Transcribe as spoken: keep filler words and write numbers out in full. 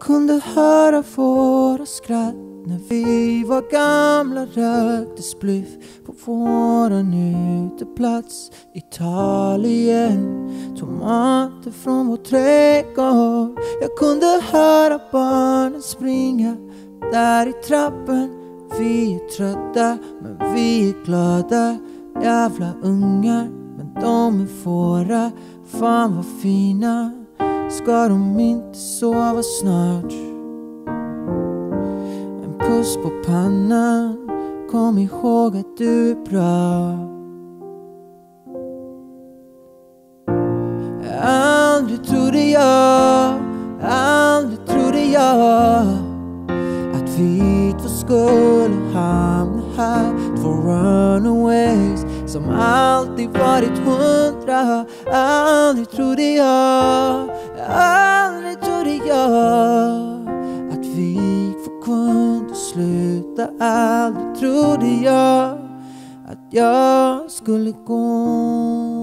kunde höra våra skratt när vi var gamla, rökte spliff på våran uteplats. Italien, tomater från vår trädgård. Jag kunde höra barnen springa där i trappen. Vi är trötta men vi är glada. Jävla ungar, men de är våra. Fan vad fina. Ska de inte sova snart? En puss på pannan. Kom ihåg att du är bra. Aldrig trodde jag, aldrig trodde jag att vi två skulle hamna här. Två runaways som alltid varit hundra. Aldrig trodde jag, aldrig trodde jag att vi får kunde sluta. Aldrig trodde jag att jag skulle gå.